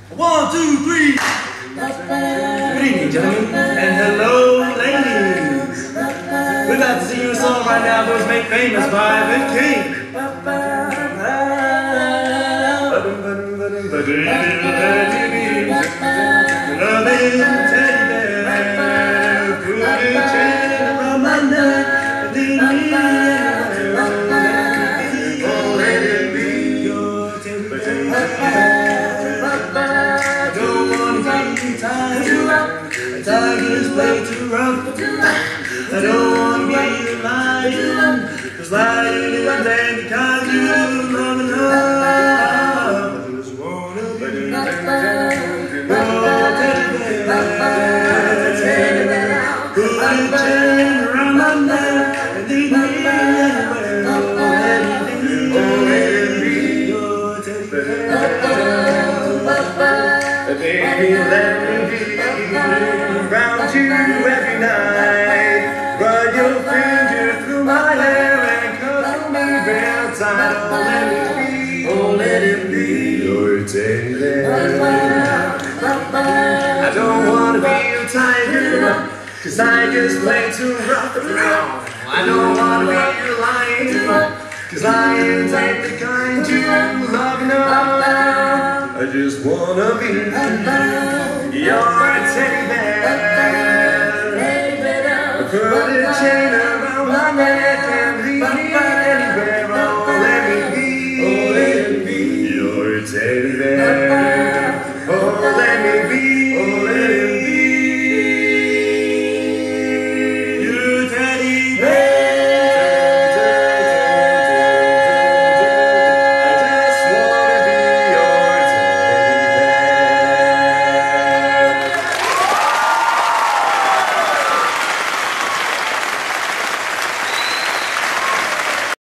1, 2, 3. Good evening, gentlemen, and hello, ladies. We're about to sing you a song right now that was made famous by the king. Tigers play too rough. I don't want to be a lion, 'cause lying is dead because you love enough. I just wanna be a teddy bear. Put a chain around my neck and leave me anywhere. Let me be your teddy bear. Baby, let me be around you every night. Run your finger through my hair and cuddle me real tight. Oh, let it be your teddy bear. I don't wanna be a tiger, 'cause tigers play too rough. I don't wanna be a lion, 'cause lions ain't the kind you love enough. I just wanna be your teddy bear. Put a chain around my neck and leave me anywhere. Oh, let me be your teddy bear.